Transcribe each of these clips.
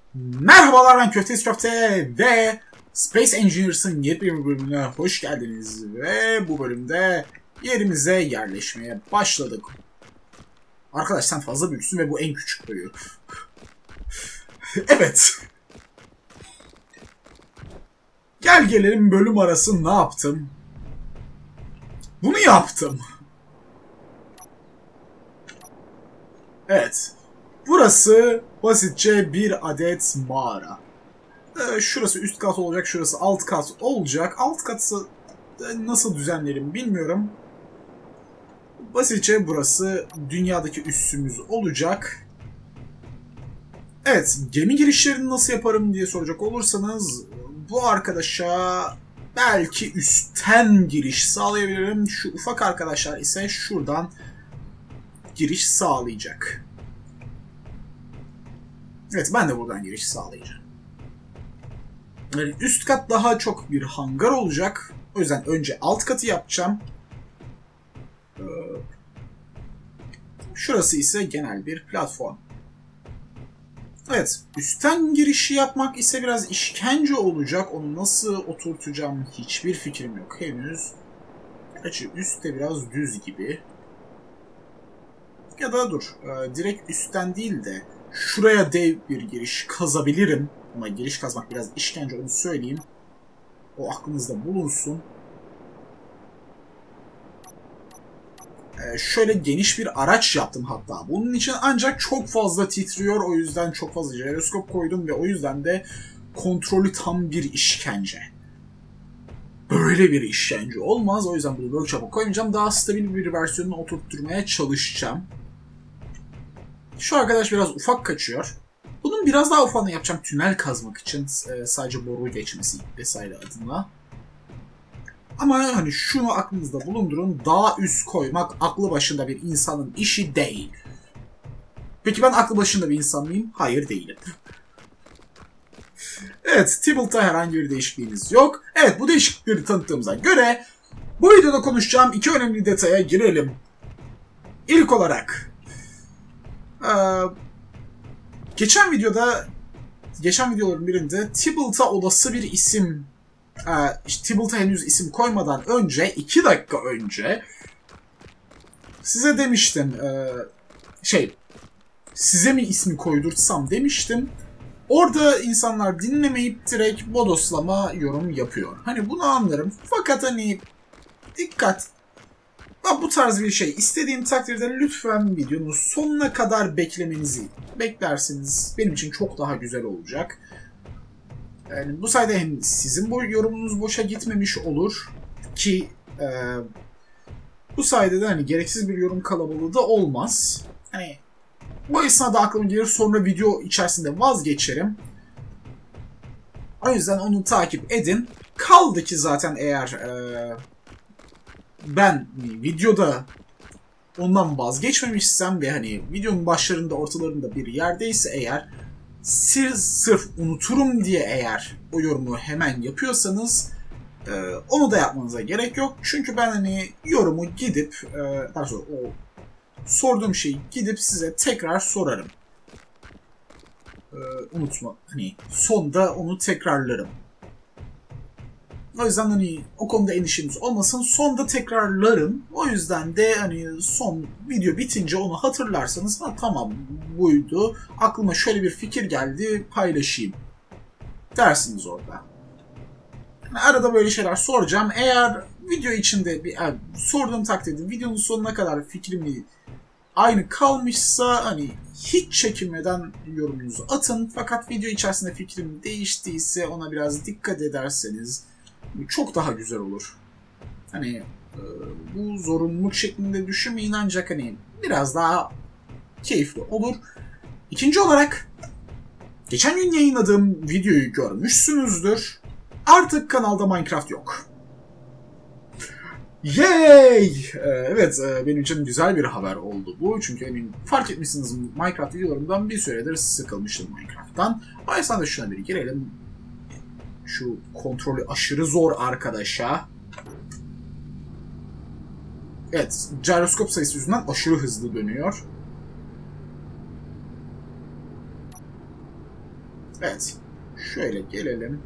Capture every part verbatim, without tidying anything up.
Merhabalar, ben Köfteyiz Köfte ve Space Engineers'ın yeni bir bölümüne hoş geldiniz ve bu bölümde yerimize yerleşmeye başladık. Arkadaş sen fazla büyüksün ve bu en küçük boyu. Evet. Gel gelelim bölüm arası ne yaptım? Bunu yaptım. Evet. Burası basitçe bir adet mağara. Ee, şurası üst kat olacak, şurası alt kat olacak. Alt katı nasıl düzenlerim bilmiyorum. Basitçe burası dünyadaki üssümüz olacak. Evet, gemi girişlerini nasıl yaparım diye soracak olursanız bu arkadaşa belki üstten giriş sağlayabilirim. Şu ufak arkadaşlar ise şuradan giriş sağlayacak. Evet, ben de buradan giriş sağlayacağım. Yani üst kat daha çok bir hangar olacak. O yüzden önce alt katı yapacağım. Ee, şurası ise genel bir platform. Evet, üstten girişi yapmak ise biraz işkence olacak. Onu nasıl oturtacağım hiçbir fikrim yok henüz. Gerçi üst de biraz düz gibi. Ya da dur, e, direkt üstten değil de şuraya dev bir giriş kazabilirim. Ama giriş kazmak biraz işkence, onu söyleyeyim. O aklınızda bulunsun. Ee, şöyle geniş bir araç yaptım hatta. Bunun için ancak çok fazla titriyor. O yüzden çok fazla jiroskop koydum ve o yüzden de kontrolü tam bir işkence. Böyle bir işkence olmaz. O yüzden bunu workshop'a koymayacağım. Daha stabil bir versiyonunu oturtturmaya çalışacağım. Şu arkadaş biraz ufak kaçıyor. Bunun biraz daha ufağını yapacağım tünel kazmak için. E, sadece boru geçmesi vesaire adına. Ama hani şunu aklınızda bulundurun. Daha üst koymak aklı başında bir insanın işi değil. Peki ben aklı başında bir insan mıyım? Hayır, değilim. Evet, Tibble'da herhangi bir değişikliğimiz yok. Evet, bu değişiklikleri tanıttığımıza göre bu videoda konuşacağım iki önemli detaya girelim. İlk olarak ee, geçen videoda geçen videoların birinde Tibble'da olası bir isim ee, işte Tibble'da henüz isim koymadan önce iki dakika önce size demiştim ee, şey size mi ismi koydurtsam demiştim. Orada insanlar dinlemeyip direkt bodoslama yorum yapıyor. Hani bunu anlarım. Fakat hani dikkat. Bu tarz bir şey istediğim takdirde lütfen videonun sonuna kadar beklemenizi beklersiniz. Benim için çok daha güzel olacak. Yani bu sayede hem sizin bu yorumunuz boşa gitmemiş olur ki e, bu sayede de hani gereksiz bir yorum kalabalığı da olmaz. Hani bu esnada aklıma gelir, sonra video içerisinde vazgeçerim. O yüzden onu takip edin. Kaldı ki zaten eğer e, ben videoda ondan vazgeçmemişsem ve hani videonun başlarında ortalarında bir yerdeyse eğer sır, sırf unuturum diye eğer o yorumu hemen yapıyorsanız e, onu da yapmanıza gerek yok. Çünkü ben hani yorumu gidip e, daha sonra o sorduğum şeyi gidip size tekrar sorarım. Ee, unutma. Hani sonda onu tekrarlarım. O yüzden hani o konuda endişeniz olmasın. Sonda tekrarlarım. O yüzden de hani son video bitince onu hatırlarsanız ha, tamam buydu. Aklıma şöyle bir fikir geldi, paylaşayım dersiniz orada. Yani arada böyle şeyler soracağım. Eğer video içinde bir yani sorduğum takdirde videonun sonuna kadar fikrimi aynı kalmışsa hani hiç çekinmeden yorumunuzu atın. Fakat video içerisinde fikrim değiştiyse ona biraz dikkat ederseniz çok daha güzel olur. Hani e, bu zorunluluk şeklinde düşünmeyin, ancak hani biraz daha keyifli olur. İkinci olarak geçen gün yayınladığım videoyu görmüşsünüzdür. Artık kanalda Minecraft yok. Yay! Evet, benim için güzel bir haber oldu bu. Çünkü emin fark etmişsiniz Minecraft videolarımdan bir süredir sıkılmıştım Minecraft'tan. O yüzden de şuna bir girelim. Şu kontrolü aşırı zor arkadaşa. Evet, gyroskop sayısı yüzünden aşırı hızlı dönüyor. Evet. Şöyle gelelim.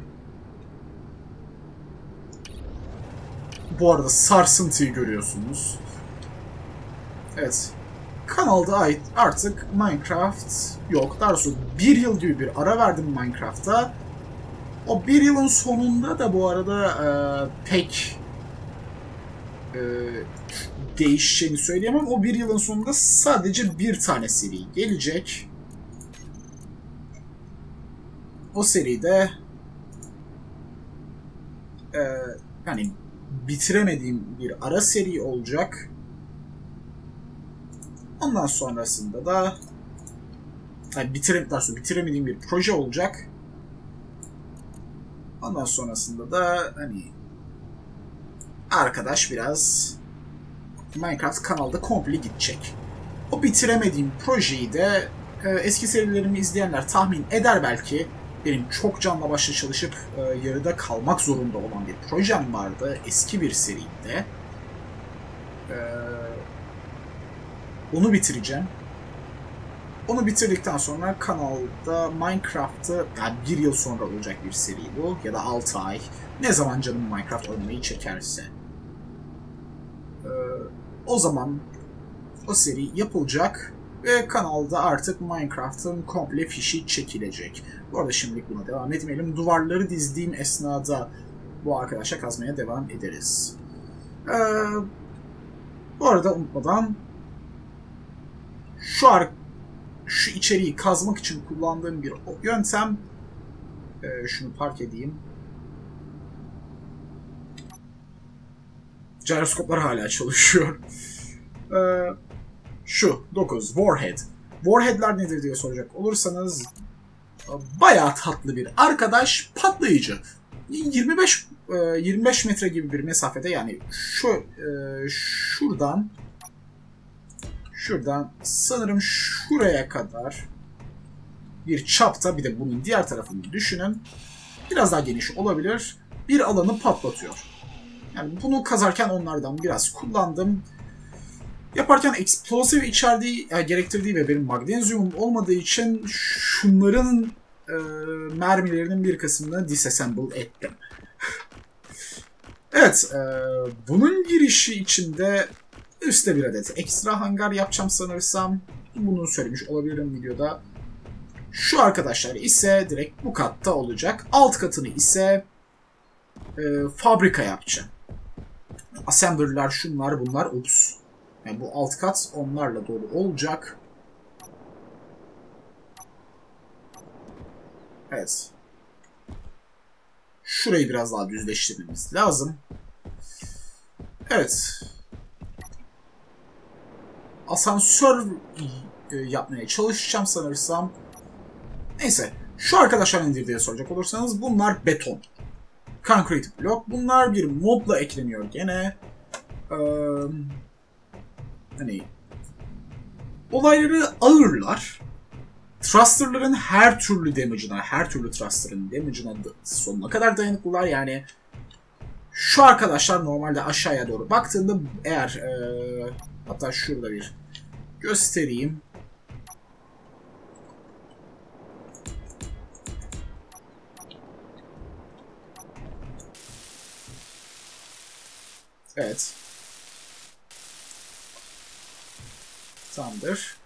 Bu arada sarsıntıyı görüyorsunuz. Evet. Kanalda ait artık Minecraft yok. Daha doğrusu bir yıl gibi bir ara verdim Minecraft'a. O bir yılın sonunda da bu arada e, pek e, değişeceğini söyleyemem. O bir yılın sonunda sadece bir tane seri gelecek. O seride e, yani bitiremediğim bir ara seri olacak. Ondan sonrasında da yani bitirem, bitiremediğim bir proje olacak. Ondan sonrasında da hani arkadaş biraz Minecraft kanalda komple gidecek. O bitiremediğim projeyi de e, eski serilerimi izleyenler tahmin eder belki. Benim çok canla başla çalışıp e, yarıda kalmak zorunda olan bir projem vardı. Eski bir seride. E, onu bitireceğim. Onu bitirdikten sonra kanalda Minecraft'ı yani bir yıl sonra olacak bir seri bu. Ya da altı ay. Ne zaman canım Minecraft oynamayı çekerse. Ee, o zaman o seri yapılacak ve kanalda artık Minecraft'ın komple fişi çekilecek. Bu arada şimdilik buna devam etmeyelim. Duvarları dizdiğim esnada bu arkadaşa kazmaya devam ederiz. Ee, bu arada unutmadan şu ar şu içeriği kazmak için kullandığım bir yöntem. Ee, şunu park edeyim. Gyroskoplar hala çalışıyor. Ee, şu dokuz Warhead. Warhead'ler nedir diye soracak olursanız bayağı tatlı bir arkadaş, patlayıcı. yirmi beş yirmi beş metre gibi bir mesafede, yani şu e, şuradan şuradan sanırım şuraya kadar bir çapta, bir de bunun diğer tarafını düşünün. Biraz daha geniş olabilir. Bir alanı patlatıyor. Yani bunu kazarken onlardan biraz kullandım. Yaparken explosive içerdiği, yani gerektirdiği ve benim magnezyumum olmadığı için şunların e, mermilerinin bir kısmını disassemble ettim. Evet, e, bunun girişi içinde üstte bir adet ekstra hangar yapacağım sanırsam. Bunu söylemiş olabilirim videoda. Şu arkadaşlar ise direkt bu katta olacak. Alt katını ise e, fabrika yapacağım. Assembler'lar, şunlar bunlar, ups. Yani bu alt kat onlarla dolu olacak. Evet. Şurayı biraz daha düzleştirmemiz lazım. Evet. Asansör yapmaya çalışacağım sanırsam. Neyse. Şu arkadaşlar nedir diye soracak olursanız bunlar beton. Concrete block. Bunlar bir modla ekleniyor gene. Ee, hani olayları ağırlar. Thruster'ların her türlü damage'ına, her türlü thruster'ın damage'ına sonuna kadar dayanıklılar. Yani şu arkadaşlar normalde aşağıya doğru baktığında eğer ee, hatta şurada bir göstereyim. Evet. Tamamdır.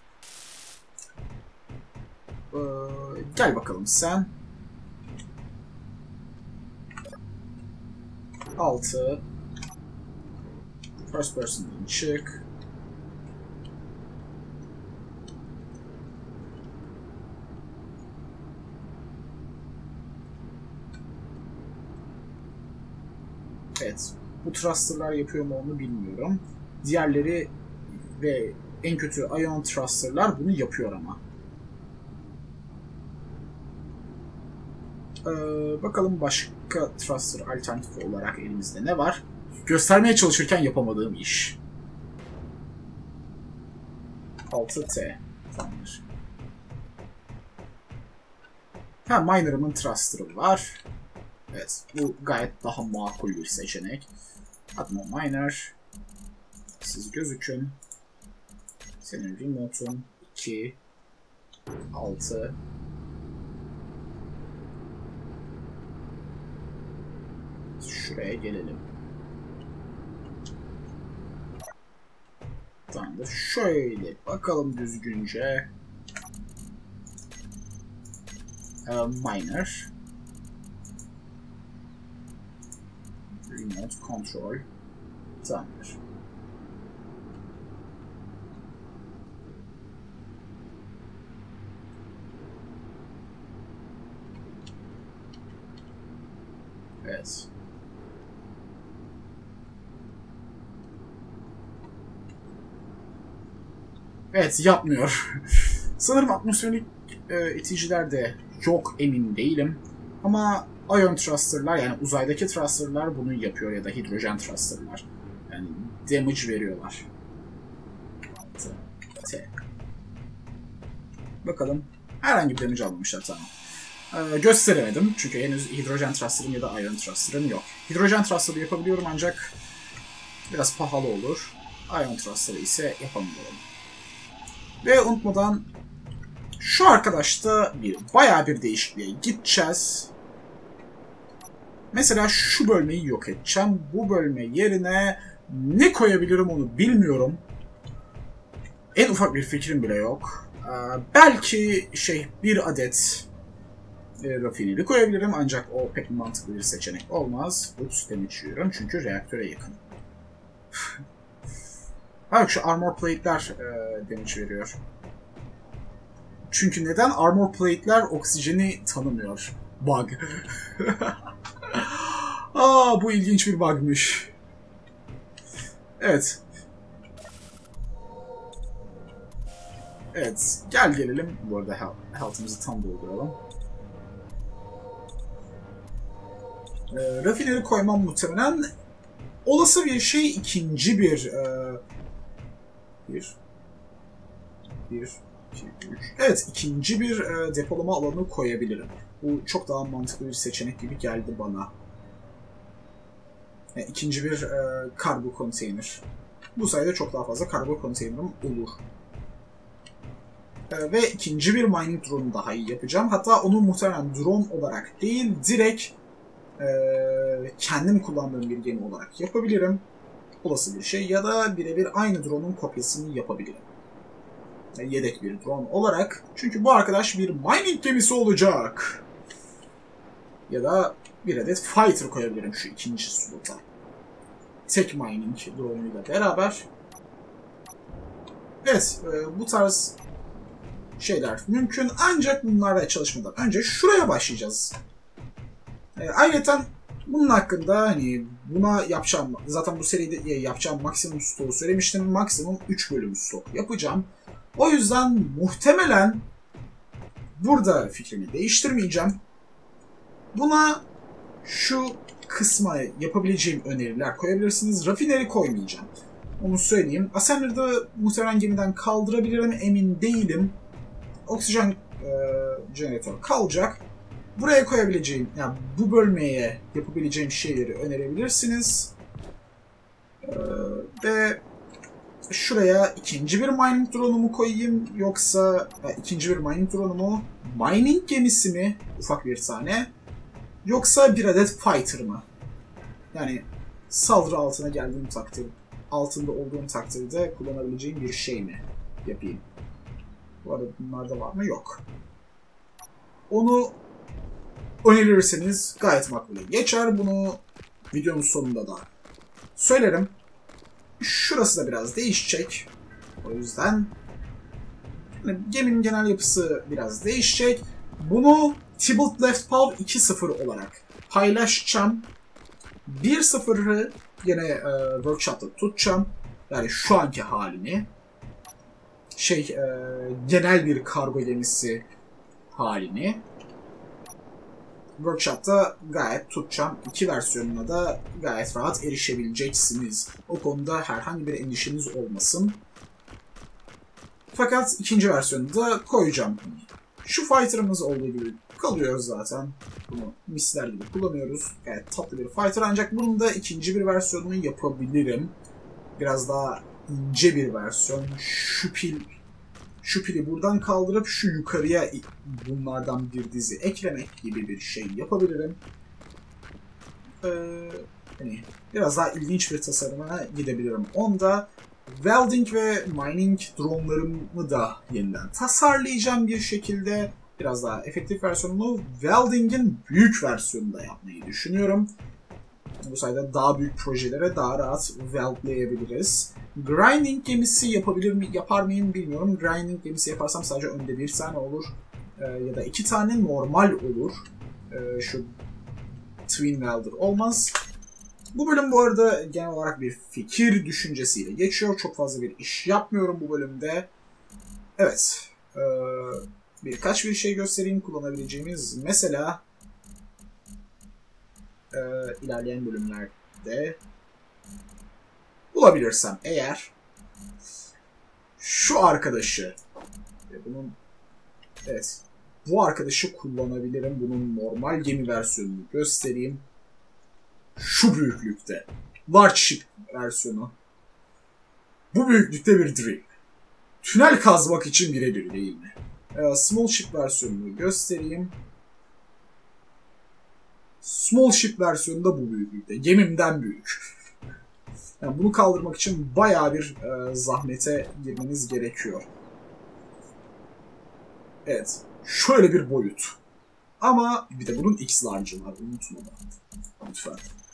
Ee, gel bakalım sen. altı. First person'dan çık. Evet. Bu thruster'lar yapıyor mu onu bilmiyorum. Diğerleri ve en kötü ion thruster'lar bunu yapıyor ama. Ee, bakalım başka thruster alternatifi olarak elimizde ne var? Göstermeye çalışırken yapamadığım iş. altı T. Tamamdır. Ha, miner'ımın thruster'ı var. Evet, bu gayet daha makul bir seçenek. Atmo miner. Siz gözükün. Senin remote'un iki altı. Şuraya gelelim. Tamamdır. Şöyle bakalım düzgünce. Uh, miner. Remote control. Tamamdır. Evet. Evet, yapmıyor. Sanırım atmosferik e, iticiler de çok emin değilim. Ama ion thruster'lar, yani uzaydaki thruster'lar bunu yapıyor ya da hidrojen thruster'lar. Yani damage veriyorlar. T. T. Bakalım. Herhangi bir damage almamışlar, tamam. Ee, gösteremedim çünkü henüz hidrojen thruster'ım ya da ion thruster'ım yok. Hidrojen thruster'ı yapabiliyorum ancak biraz pahalı olur. Ion thruster'ı ise yapamıyorum. Ve unutmadan şu arkadaşta bir bayağı bir değişikliğe gideceğiz. Mesela şu bölmeyi yok edeceğim. Bu bölme yerine ne koyabilirim onu bilmiyorum. En ufak bir fikrim bile yok. Ee, belki şey bir adet e, rafineri koyabilirim ancak o pek mantıklı bir seçenek olmaz. Ups, demiyorum çünkü reaktöre yakın. Hayır, şu armor plate'ler e, damage veriyor. Çünkü neden? Armor plate'ler oksijeni tanımıyor. Bug. Aa, bu ilginç bir bug'mış. Evet. Evet, gel gelelim. Bu arada health'ımızı tam dolduralım. E, rafineri koymam muhtemelen. Olası bir şey ikinci bir... E, bir... Bir... iki, üç... Evet, ikinci bir e, depolama alanı koyabilirim. Bu çok daha mantıklı bir seçenek gibi geldi bana. Yani ikinci bir e, kargo konteyner. Bu sayede çok daha fazla kargo konteynerim olur. E, ve ikinci bir mining drone daha iyi yapacağım. Hatta onu muhtemelen drone olarak değil, direkt e, kendim kullandığım bir gemi olarak yapabilirim. Olası bir şey. Ya da birebir aynı drone'un kopyasını yapabilirim. Yani yedek bir drone olarak. Çünkü bu arkadaş bir mining gemisi olacak. Ya da bir adet fighter koyabilirim şu ikinci slota. Tek mining drone'uyla beraber. Evet, e, bu tarz şeyler mümkün. Ancak bunlarla çalışmadan önce şuraya başlayacağız. E, ayrıca bunun hakkında hani buna yapacağım, zaten bu seride yapacağım maksimum stoğu söylemiştim. Maksimum üç bölüm stok yapacağım. O yüzden muhtemelen burada fikrimi değiştirmeyeceğim. Buna şu kısma yapabileceğim öneriler koyabilirsiniz. Rafineri koymayacağım. Onu söyleyeyim. Ascender'da muhtemelen gemiden kaldırabilirim. Emin değilim. Oksijen e, jeneratör kalacak. Buraya koyabileceğim, yani bu bölmeye yapabileceğim şeyleri önerebilirsiniz. E, ve şuraya ikinci bir mining drone'umu koyayım. Yoksa e, ikinci bir mining drone'umu mining gemisi mi? Ufak bir tane. Yoksa bir adet fighter mı? Yani saldırı altına geldiğim takdir, altında olduğum takdirde kullanabileceğim bir şey mi yapayım? Bu arada bunlarda var mı? Yok. Onu önerirseniz gayet makbule geçer. Bunu videonun sonunda da söylerim. Şurası da biraz değişecek. O yüzden yani geminin genel yapısı biraz değişecek. Bunu Tybalt Left Paw iki nokta sıfır olarak paylaşacağım. bir nokta sıfırı yine e, workshop'ta tutacağım. Yani şu anki halini. Şey, e, genel bir kargo gemisi halini. Workshop'ta gayet tutacağım. İki versiyonuna da gayet rahat erişebileceksiniz. O konuda herhangi bir endişeniz olmasın. Fakat ikinci versiyonu da koyacağım. Şu fighter'ımız olduğu gibi kalıyor zaten. Bunu misler gibi kullanıyoruz. Gayet tatlı bir fighter, ancak bunun da ikinci bir versiyonunu yapabilirim. Biraz daha ince bir versiyon. Şu pil, şu pili buradan kaldırıp şu yukarıya bunlardan bir dizi eklemek gibi bir şey yapabilirim. e, hani biraz daha ilginç bir tasarıma gidebilirim. Onda welding ve mining drone'larımı da yeniden tasarlayacağım bir şekilde. Biraz daha efektif versiyonunu welding'in büyük versiyonunda yapmayı düşünüyorum. Bu sayede daha büyük projelere daha rahat weldleyebiliriz. Grinding gemisi yapabilir mi, yapar mıyım bilmiyorum. Grinding gemisi yaparsam sadece önde bir tane olur. Ee, ya da iki tane normal olur. Ee, şu Twin Welder olmaz. Bu bölüm bu arada genel olarak bir fikir düşüncesiyle geçiyor. Çok fazla bir iş yapmıyorum bu bölümde. Evet. Ee, birkaç bir şey göstereyim kullanabileceğimiz. Mesela e, ilerleyen bölümlerde bulabilirsem eğer şu arkadaşı ve bunun evet bu arkadaşı kullanabilirim. Bunun normal gemi versiyonunu göstereyim. Şu büyüklükte. Large ship versiyonu. Bu büyüklükte bir drill. Tünel kazmak için birebir değil mi? Ee, small ship versiyonunu göstereyim. Small ship versiyonu da bu büyüklükte. Gemimden büyük. Yani bunu kaldırmak için bayağı bir e, zahmete girmeniz gerekiyor. Evet. Şöyle bir boyut. Ama bir de bunun X large'ı var. Unutma da. Lütfen.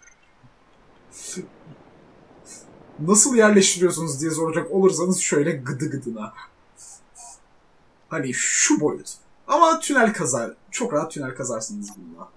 Nasıl yerleştiriyorsunuz diye soracak olursanız şöyle gıdı gıdına. Hani şu boyut. Ama tünel kazar. Çok rahat tünel kazarsınız bununla.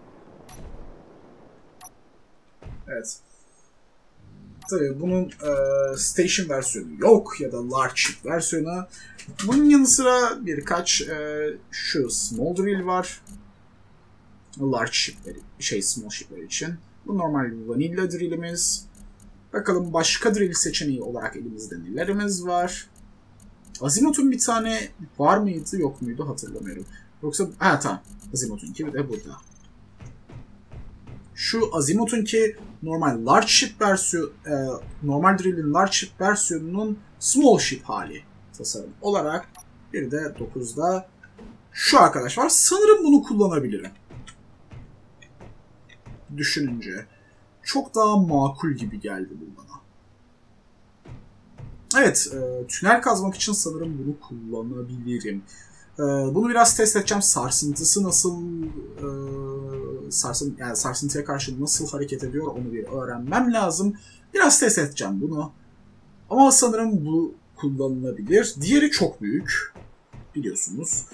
Evet. Tabii bunun e, station versiyonu yok ya da large ship versiyonu. Bunun yanı sıra birkaç e, şu small drill var. Large ship'leri, şey small ship'ler için. Bu normal vanilla drill'imiz. Bakalım başka drill seçeneği olarak elimizde nelerimiz var. Azimut'un bir tane var mıydı yok muydu hatırlamıyorum. Yoksa ha tamam. Azimut'unki bir de burada. Şu Azimut'unki normal large ship versiyonu, e, normal drill'in large ship versiyonunun small ship hali tasarım olarak. Bir de dokuzda şu arkadaş var. Sanırım bunu kullanabilirim. Düşününce. Çok daha makul gibi geldi bu bana. Evet, e, tünel kazmak için sanırım bunu kullanabilirim. E, bunu biraz test edeceğim. Sarsıntısı nasıl, e, sarsın, yani sarsıntıya karşı nasıl hareket ediyor onu bir öğrenmem lazım. Biraz test edeceğim bunu. Ama sanırım bu kullanılabilir. Diğeri çok büyük. Biliyorsunuz.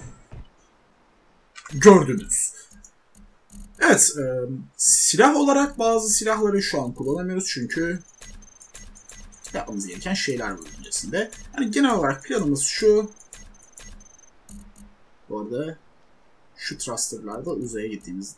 Gördünüz. Evet, e, silah olarak bazı silahları şu an kullanamıyoruz çünkü yapmamız gereken şeyler var öncesinde. Yani genel olarak planımız şu. Bu arada şu thruster'larda uzaya gittiğimiz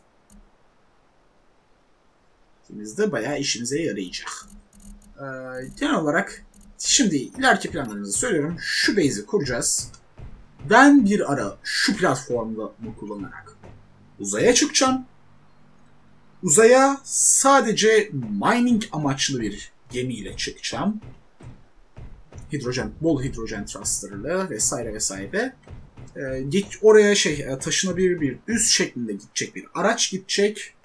gittiğimizde bayağı işimize yarayacak. E, genel olarak şimdi ileriki planlarımızı söylüyorum. Şu base'i kuracağız. Ben bir ara şu platformu kullanarak uzaya çıkacağım. Uzaya sadece mining amaçlı bir gemiyle çıkacağım. Hidrojen, bol hidrojen thruster'lı vesaire vesaire. Ee, git oraya şey taşınabilir bir üs şeklinde gidecek bir araç gidecek.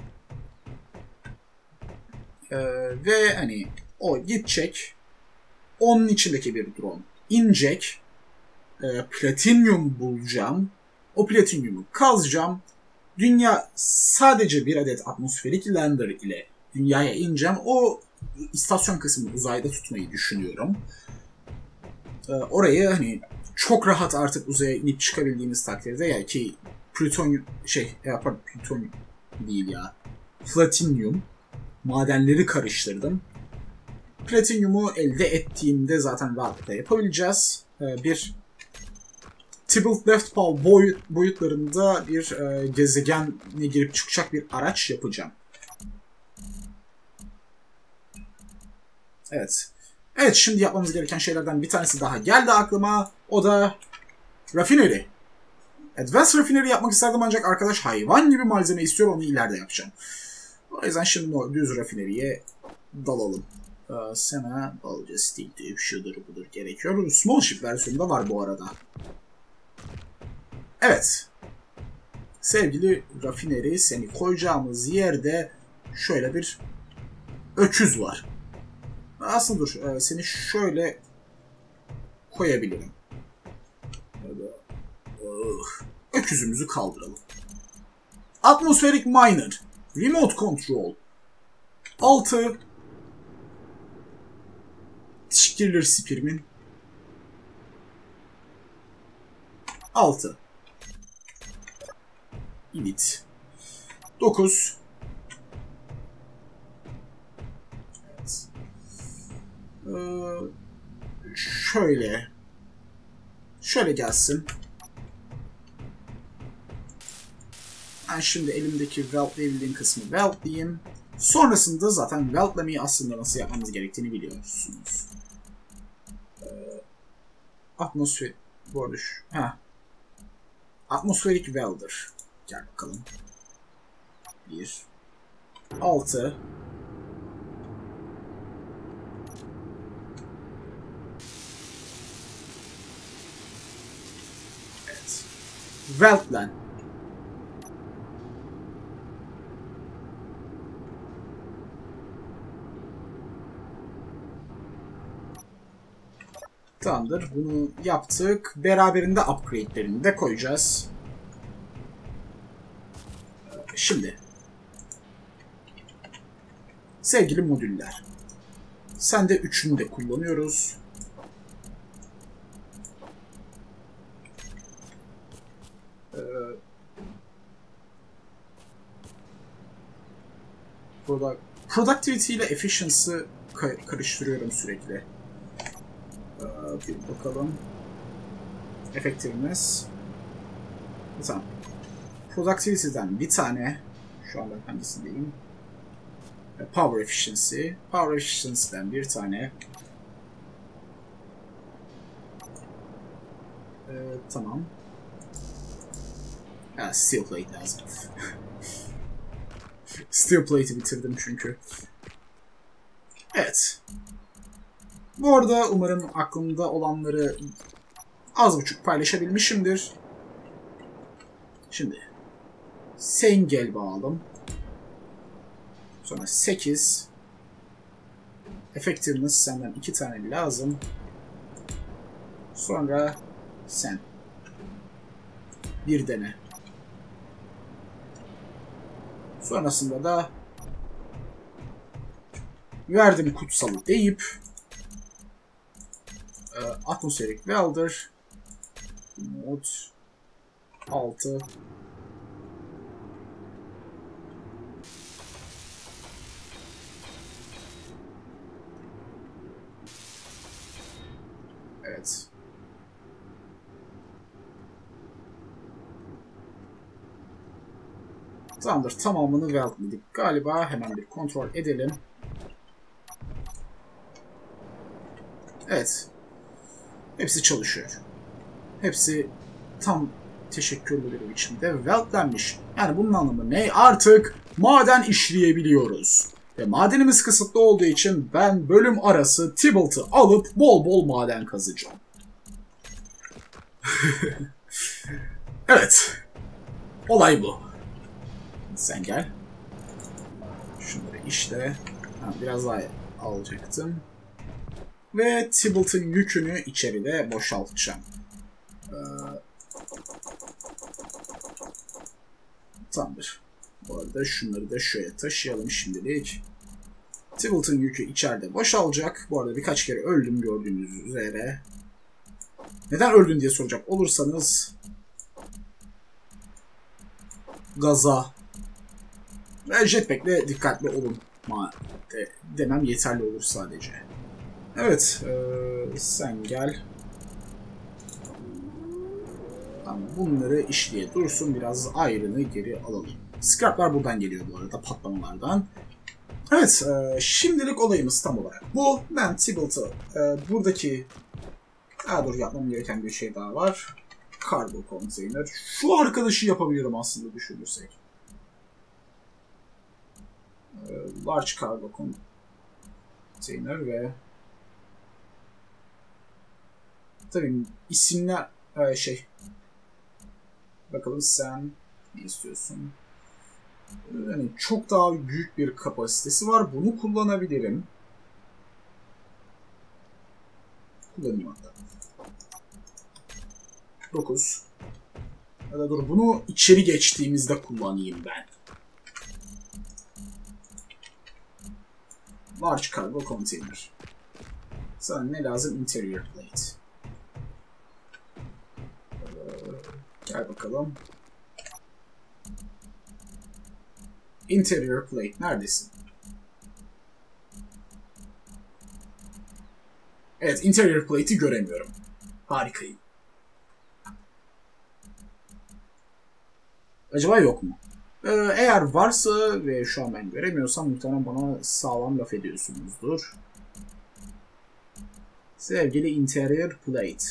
Ee, ve hani o gidecek. Onun içindeki bir drone inecek. Ee, platinyum bulacağım. O platinyumu kazacağım. Dünya sadece bir adet atmosferik lander ile dünyaya ineceğim. O istasyon kısmını uzayda tutmayı düşünüyorum. Ee, orayı hani çok rahat artık uzaya inip çıkabildiğimiz takdirde ya ki plütonyum şey pardon plütonyum değil ya platinyum madenleri karıştırdım. Platinyumu elde ettiğimde zaten rahatlıkla yapabileceğiz. Ee, bir Tybalt Leftpal boyut, boyutlarında bir e, gezegene girip çıkacak bir araç yapacağım. Evet. Evet, şimdi yapmamız gereken şeylerden bir tanesi daha geldi aklıma. O da Raffinery. Advanced Raffinery yapmak isterdim ancak arkadaş hayvan gibi malzeme istiyor, onu ileride yapacağım. O yüzden şimdi o düz Raffinery'ye dalalım. Ee, sana Balcastik diye şudur budur gerekiyor. Small Ship versiyonu da var bu arada. Evet. Sevgili Raffinery, seni koyacağımız yerde şöyle bir öküz var. Aslında dur, seni şöyle koyabilirim. Öküzümüzü kaldıralım. Atmospheric Miner. Remote Control. altı. Killer Spearman. altı. Evet. dokuz. Evet. Ee, şöyle. Şöyle gelsin. Ben şimdi elimdeki weltleyebildiğim kısmı weltleyeyim. Sonrasında zaten weltlemeyi aslında nasıl yapmamız gerektiğini biliyorsunuz. Ee, atmosfer... Bu arada şu... Heh. Atmospheric welder. Gel bakalım. bir. altı. Evet. Weltlen. Tamamdır. Bunu yaptık. Beraberinde upgrade'lerini de koyacağız. Şimdi. Sevgili modüller. Sen de üçünü de kullanıyoruz. Ee, burada productivity ile efficiency karıştırıyorum sürekli. Bir bakalım. Effectiveness. Tamam. Productivity'den bir tane. Şu anda hangisindeyim? Power Efficiency. Power Efficiency'den bir tane. Ee, tamam. Ha, Steel Plate lazım. Steel Plate'i bitirdim çünkü. Evet. Bu arada umarım aklımda olanları az buçuk paylaşabilmişimdir. Şimdi Sengel bağalım. Sonra sekiz. Effectiveness senden iki tane lazım. Sonra sen. Bir dene. Sonrasında da verdim kutsalı deyip Atmospheric Welder mod altı evet. Tamamdır. Tamamını weldledik. Galiba hemen bir kontrol edelim. Evet. Hepsi çalışıyor. Hepsi tam teşekkürlü bir biçimde weldlenmiş. Yani bunun anlamı ne? Artık maden işleyebiliyoruz. Ve madenimiz kısıtlı olduğu için ben bölüm arası Tybalt'ı alıp bol bol maden kazacağım. Evet. Olay bu. Sen gel. Şunları işle. Ha, biraz daha alacaktım. Ve Tybalt'ın yükünü içeride boşaltacağım. Ee, tamamdır. Bu arada şunları da şöyle taşıyalım şimdilik. Tybalt'ın yükü içeride boşalacak. Bu arada birkaç kere öldüm gördüğünüz üzere. Neden öldün diye soracak olursanız gaza ve jetpack'le dikkatli olun. Ma de, demem yeterli olur sadece. Evet, ee, sen gel. Tamam, bunları işleye dursun. Biraz ayrını geri alalım. Scraplar buradan geliyor bu arada, patlamalardan. Evet, e, şimdilik olayımız tam olarak bu. Ben Tybalt'ı e, buradaki... Ha, dur, yapmam gereken bir şey daha var. Cargo container. Şu arkadaşı yapabilirim aslında düşünürsek. E, large cargo container ve... Tabii isimler... E, şey... Bakalım sen ne istiyorsun? Yani çok daha büyük bir kapasitesi var. Bunu kullanabilirim. Kullanayım hatta. dokuz. Ya da dur, bunu içeri geçtiğimizde kullanayım ben. Large cargo container. Sana ne lazım? Interior plate. Ee, gel bakalım. Interior plate neredesin? Evet, interior plate'i göremiyorum. Harikayım. Acaba yok mu? Ee, eğer varsa ve şu an ben göremiyorsam muhtemelen bana sağlam laf ediyorsunuzdur. Sevgili interior plate.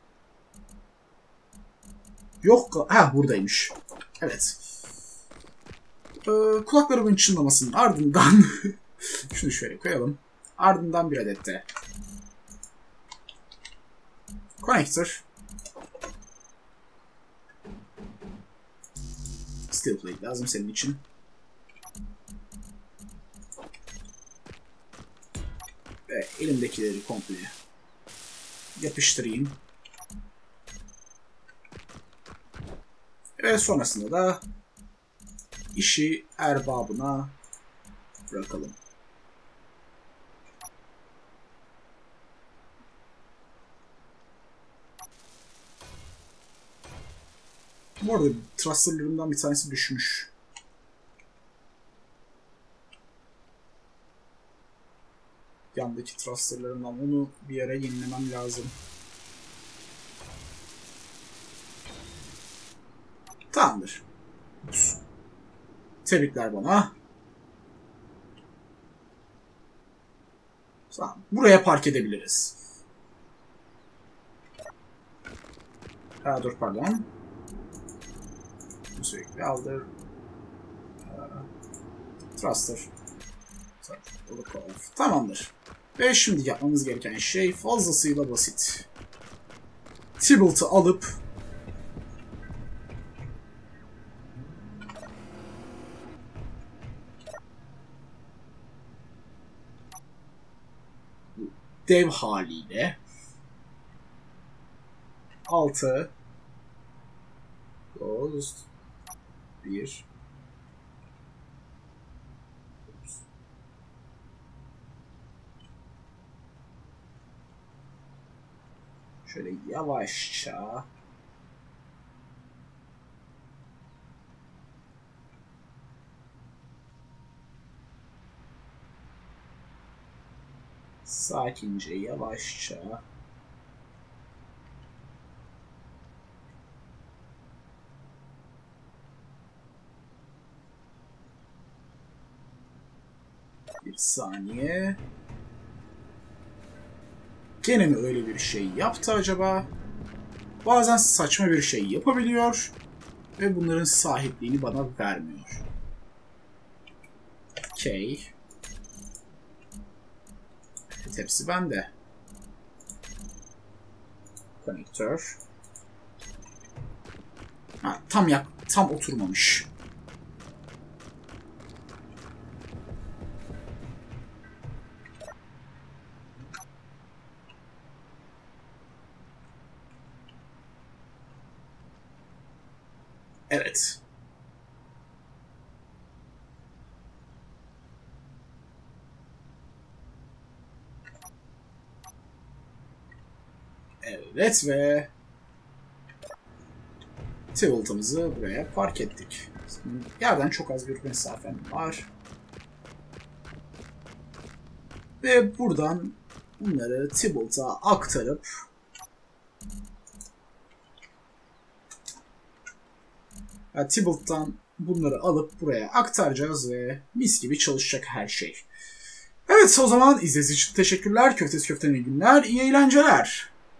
Yok. Ha, buradaymış. Evet. Ee, kulaklarımın çınlamasının ardından şunu şöyle koyalım. Ardından bir adet de connector. Steel plate lazım senin için. Ve elimdekileri komple yapıştırayım. Ve sonrasında da işi erbabına bırakalım. Bu arada thrusterlarımdan bir tanesi düşmüş. Yandaki thrusterlarımdan onu bir yere yenilemem lazım. Tamamdır. Tebrikler bana. Tamam. Buraya park edebiliriz. Ha, dur pardon. Sürekli aldır. Thruster. Tamamdır. Ve şimdi yapmamız gereken şey fazlasıyla basit. Tybalt'ı alıp dev haliyle altı dokuz bir şöyle yavaşça sakince yavaşça bir saniye. Gene mi öyle bir şey yaptı acaba? Bazen saçma bir şey yapabiliyor ve bunların sahipliğini bana vermiyor. Okey. Evet, hepsi bende. Konektör. Ha, tam yak, tam oturmamış. Evet. Evet ve Tybalt'ımızı buraya park ettik. Yerden çok az bir mesafem var. Ve buradan bunları Tybalt'a aktarıp yani Tybalt'tan bunları alıp buraya aktaracağız ve mis gibi çalışacak her şey. Evet, o zaman izlediğiniz için teşekkürler. Köftesi köftenin günler, iyi eğlenceler.